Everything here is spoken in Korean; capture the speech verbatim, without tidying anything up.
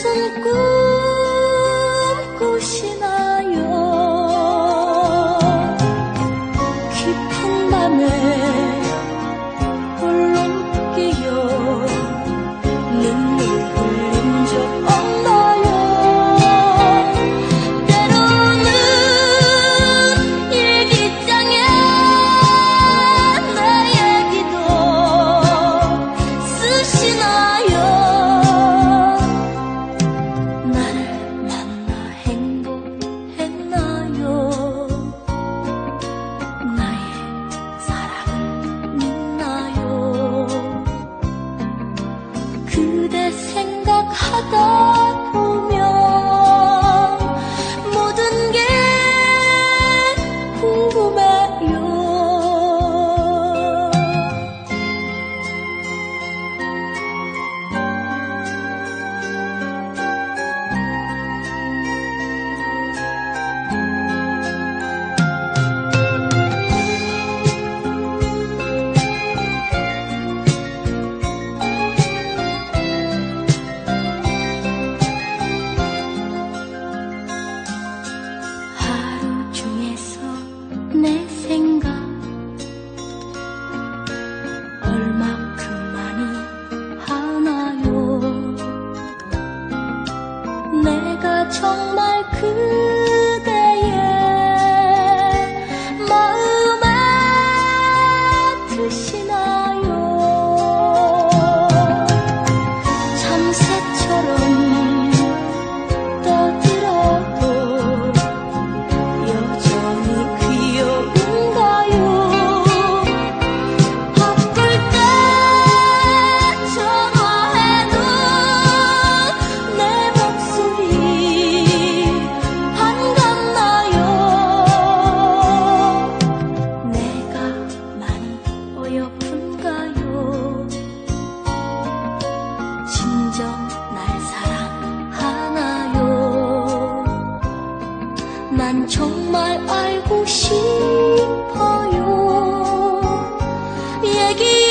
무슨 꿈 꾸시나요? 깊은 밤에 홀로 깨어 눈물 흘린 적 없나요? 때로는 일기장에 내 얘기도 쓰시나요? 나를 만나 행복했나요? 나의 사랑을 믿나요? 그대 생각하다 보면 모든 게 궁금해요. 하루 중에서 내 생각 얼마큼 많이 하나요? 내가 정말 그대의 마음에 드시나요? 참새처럼 떠들어도 여전히 귀여운가요? 바쁠 때 전화해도 내 목소리 반갑나요? 내가 많이 어여쁜가요? 진정 날 사랑하나요? 난 정말 알고 싶어요. 얘기